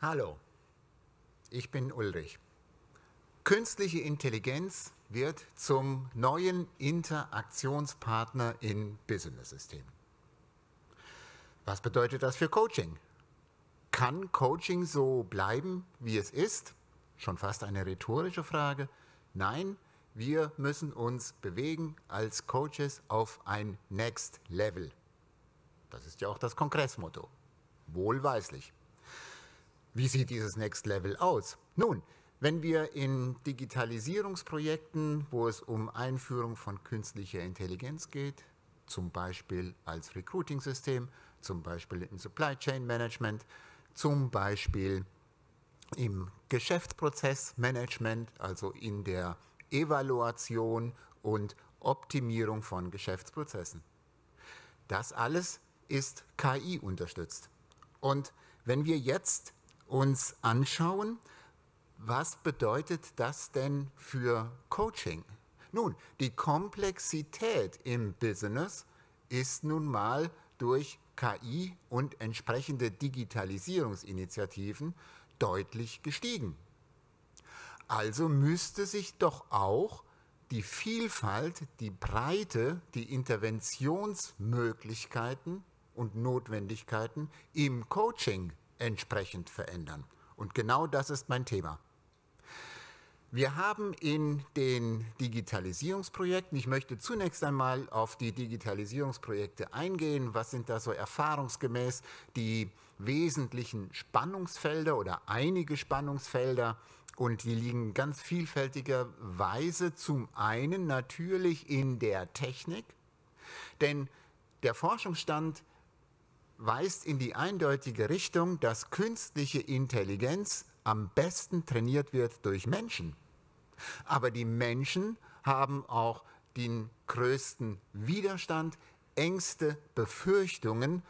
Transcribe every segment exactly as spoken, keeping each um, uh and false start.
Hallo, ich bin Ulrich. Künstliche Intelligenz wird zum neuen Interaktionspartner in Business-Systemen. Was bedeutet das für Coaching? Kann Coaching so bleiben, wie es ist? Schon fast eine rhetorische Frage. Nein, wir müssen uns bewegen als Coaches auf ein Next Level. Das ist ja auch das Kongressmotto. Wohlweislich. Wie sieht dieses Next Level aus? Nun, wenn wir in Digitalisierungsprojekten, wo es um Einführung von künstlicher Intelligenz geht, zum Beispiel als Recruiting-System, zum Beispiel im Supply Chain Management, zum Beispiel im Geschäftsprozessmanagement, also in der Evaluation und Optimierung von Geschäftsprozessen. Das alles ist K I unterstützt. Und wenn wir jetzt uns anschauen, was bedeutet das denn für Coaching? Nun, die Komplexität im Business ist nun mal durch K I und entsprechende Digitalisierungsinitiativen deutlich gestiegen. Also müsste sich doch auch die Vielfalt, die Breite, die Interventionsmöglichkeiten und Notwendigkeiten im Coaching entsprechend verändern. Und genau das ist mein Thema. Wir haben in den Digitalisierungsprojekten, ich möchte zunächst einmal auf die Digitalisierungsprojekte eingehen, was sind da so erfahrungsgemäß die wesentlichen Spannungsfelder oder einige Spannungsfelder, und die liegen ganz vielfältigerweise zum einen natürlich in der Technik, denn der Forschungsstand weist in die eindeutige Richtung, dass künstliche Intelligenz am besten trainiert wird durch Menschen. Aber die Menschen haben auch den größten Widerstand, Ängste, Befürchtungen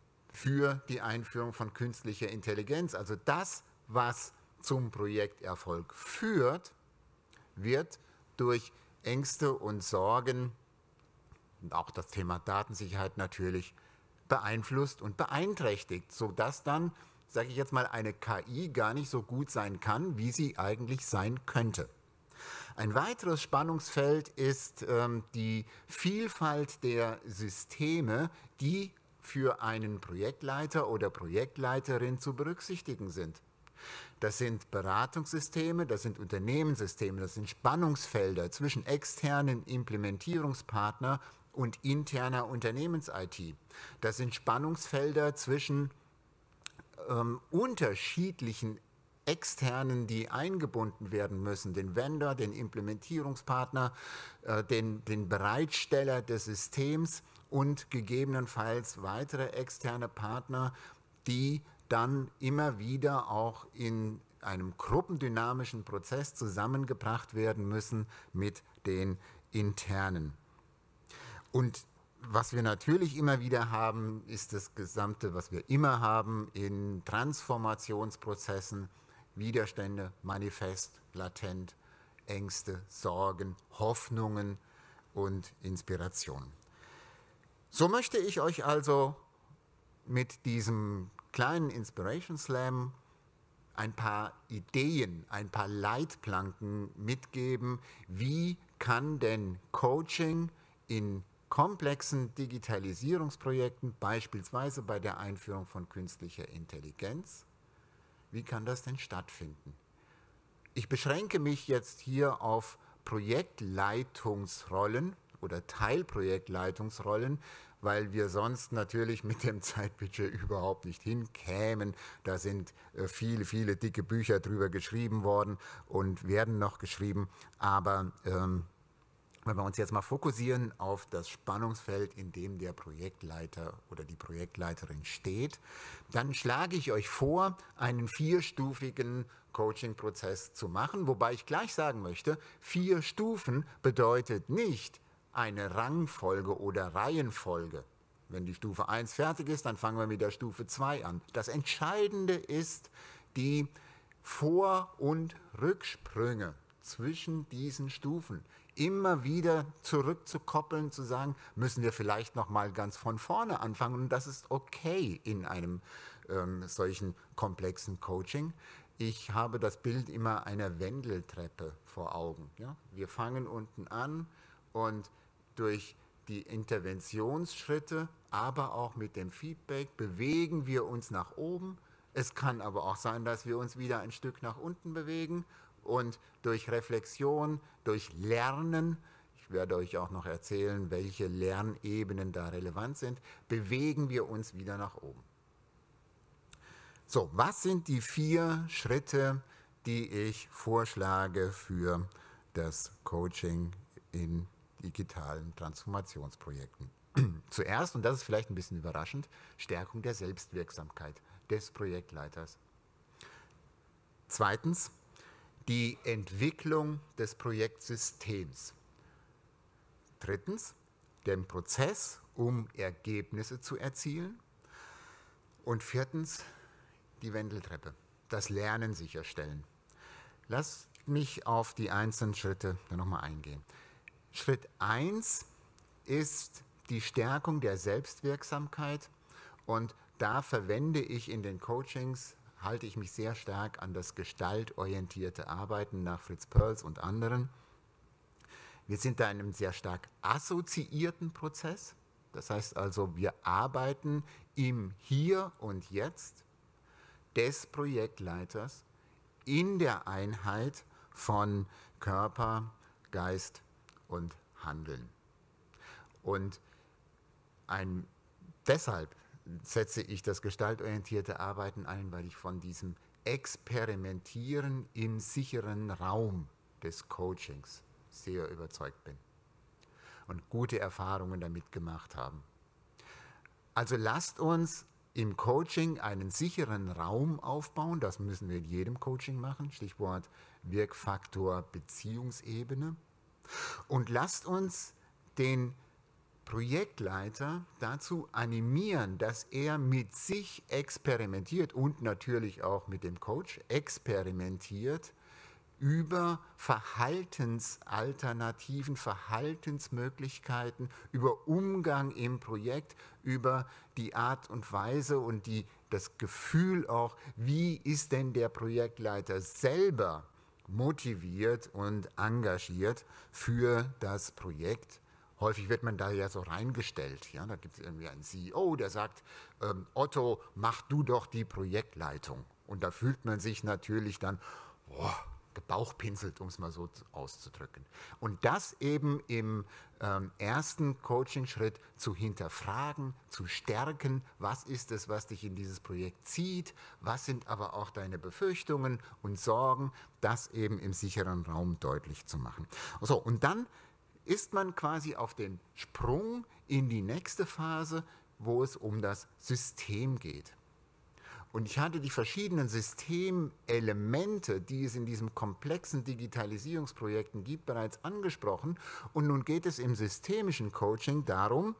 für die Einführung von künstlicher Intelligenz. Also das, was zum Projekterfolg führt, wird durch Ängste und Sorgen und auch das Thema Datensicherheit natürlich beeinflusst und beeinträchtigt, sodass dann, sage ich jetzt mal, eine K I gar nicht so gut sein kann, wie sie eigentlich sein könnte. Ein weiteres Spannungsfeld ist ähm, die Vielfalt der Systeme, die für einen Projektleiter oder Projektleiterin zu berücksichtigen sind. Das sind Beratungssysteme, das sind Unternehmenssysteme, das sind Spannungsfelder zwischen externen Implementierungspartnern und interner Unternehmens-I T. Das sind Spannungsfelder zwischen ähm, unterschiedlichen Externen, die eingebunden werden müssen, den Vendor, den Implementierungspartner, äh, den, den Bereitsteller des Systems und gegebenenfalls weitere externe Partner, die dann immer wieder auch in einem gruppendynamischen Prozess zusammengebracht werden müssen mit den internen. Und was wir natürlich immer wieder haben, ist das Gesamte, was wir immer haben in Transformationsprozessen: Widerstände, manifest, latent, Ängste, Sorgen, Hoffnungen und Inspirationen. So möchte ich euch also mit diesem kleinen Inspiration Slam ein paar Ideen, ein paar Leitplanken mitgeben, wie kann denn Coaching in komplexen Digitalisierungsprojekten, beispielsweise bei der Einführung von künstlicher Intelligenz, wie kann das denn stattfinden? Ich beschränke mich jetzt hier auf Projektleitungsrollen oder Teilprojektleitungsrollen, weil wir sonst natürlich mit dem Zeitbudget überhaupt nicht hinkämen. Da sind äh, viele, viele dicke Bücher drüber geschrieben worden und werden noch geschrieben, aber ähm, wenn wir uns jetzt mal fokussieren auf das Spannungsfeld, in dem der Projektleiter oder die Projektleiterin steht, dann schlage ich euch vor, einen vierstufigen Coaching-Prozess zu machen, wobei ich gleich sagen möchte, vier Stufen bedeutet nicht eine Rangfolge oder Reihenfolge. Wenn die Stufe eins fertig ist, dann fangen wir mit der Stufe zwei an. Das Entscheidende ist die Vor- und Rücksprünge zwischen diesen Stufen. Immer wieder zurückzukoppeln, zu sagen, müssen wir vielleicht noch mal ganz von vorne anfangen, und das ist okay in einem ähm, solchen komplexen Coaching. Ich habe das Bild immer einer Wendeltreppe vor Augen. Ja? Wir fangen unten an und durch die Interventionsschritte, aber auch mit dem Feedback bewegen wir uns nach oben. Es kann aber auch sein, dass wir uns wieder ein Stück nach unten bewegen und durch Reflexion, durch Lernen, ich werde euch auch noch erzählen, welche Lernebenen da relevant sind, bewegen wir uns wieder nach oben. So, was sind die vier Schritte, die ich vorschlage für das Coaching in digitalen Transformationsprojekten? Zuerst, und das ist vielleicht ein bisschen überraschend, Stärkung der Selbstwirksamkeit des Projektleiters. Zweitens, die Entwicklung des Projektsystems. Drittens, den Prozess, um Ergebnisse zu erzielen. Und viertens, die Wendeltreppe, das Lernen sicherstellen. Lasst mich auf die einzelnen Schritte dann nochmal eingehen. Schritt eins ist die Stärkung der Selbstwirksamkeit und da verwende ich in den Coachings, halte ich mich sehr stark an das gestaltorientierte Arbeiten nach Fritz Perls und anderen. Wir sind da in einem sehr stark assoziierten Prozess. Das heißt also, wir arbeiten im Hier und Jetzt des Projektleiters in der Einheit von Körper, Geist und Handeln. Und ein, deshalb setze ich das gestaltorientierte Arbeiten ein, weil ich von diesem Experimentieren im sicheren Raum des Coachings sehr überzeugt bin und gute Erfahrungen damit gemacht haben. Also lasst uns im Coaching einen sicheren Raum aufbauen, das müssen wir in jedem Coaching machen, Stichwort Wirkfaktor Beziehungsebene. Und lasst uns den Projektleiter dazu animieren, dass er mit sich experimentiert und natürlich auch mit dem Coach experimentiert über Verhaltensalternativen, Verhaltensmöglichkeiten, über Umgang im Projekt, über die Art und Weise und die, das Gefühl auch, wie ist denn der Projektleiter selber motiviert und engagiert für das Projekt. Häufig wird man da ja so reingestellt. Ja? Da gibt es irgendwie einen C E O, der sagt, ähm, Otto, mach du doch die Projektleitung. Und da fühlt man sich natürlich dann, boah, gebauchpinselt, um es mal so auszudrücken. Und das eben im ähm, ersten Coaching-Schritt zu hinterfragen, zu stärken, was ist es, was dich in dieses Projekt zieht, was sind aber auch deine Befürchtungen und Sorgen, das eben im sicheren Raum deutlich zu machen. So, und dann ist man quasi auf den Sprung in die nächste Phase, wo es um das System geht. Und ich hatte die verschiedenen Systemelemente, die es in diesen komplexen Digitalisierungsprojekten gibt, bereits angesprochen. Und nun geht es im systemischen Coaching darum,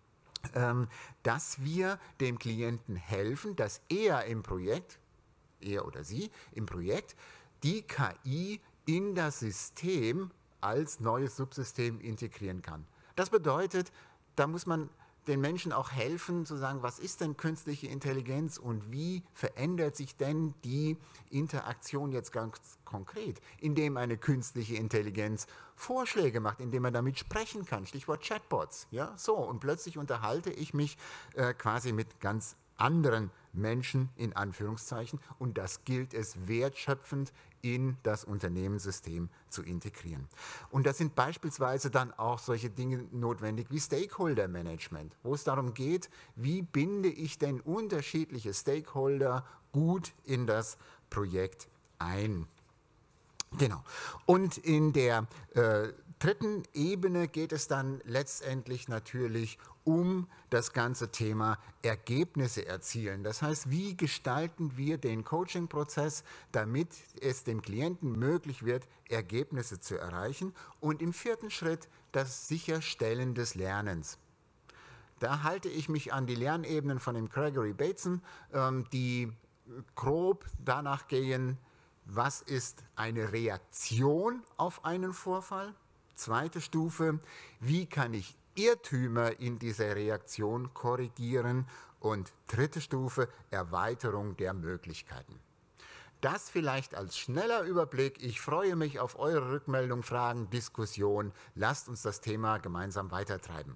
ähm, dass wir dem Klienten helfen, dass er im Projekt, er oder sie im Projekt, die K I in das System als neues Subsystem integrieren kann. Das bedeutet, da muss man den Menschen auch helfen, zu sagen, was ist denn künstliche Intelligenz und wie verändert sich denn die Interaktion jetzt ganz konkret, indem eine künstliche Intelligenz Vorschläge macht, indem man damit sprechen kann, Stichwort Chatbots. Ja, so, und plötzlich unterhalte ich mich äh, quasi mit ganz anderen Menschen in Anführungszeichen und das gilt es wertschöpfend in das Unternehmenssystem zu integrieren. Und da sind beispielsweise dann auch solche Dinge notwendig wie Stakeholder-Management, wo es darum geht, wie binde ich denn unterschiedliche Stakeholder gut in das Projekt ein. Genau. Und in der äh, dritten Ebene geht es dann letztendlich natürlich um das ganze Thema Ergebnisse erzielen. Das heißt, wie gestalten wir den Coaching-Prozess, damit es dem Klienten möglich wird, Ergebnisse zu erreichen. Und im vierten Schritt das Sicherstellen des Lernens. Da halte ich mich an die Lernebenen von dem Gregory Bateson, ähm, die grob danach gehen, was ist eine Reaktion auf einen Vorfall? Zweite Stufe, wie kann ich Irrtümer in dieser Reaktion korrigieren und dritte Stufe, Erweiterung der Möglichkeiten. Das vielleicht als schneller Überblick. Ich freue mich auf eure Rückmeldung, Fragen, Diskussion. Lasst uns das Thema gemeinsam weitertreiben.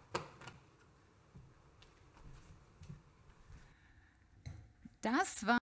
Das war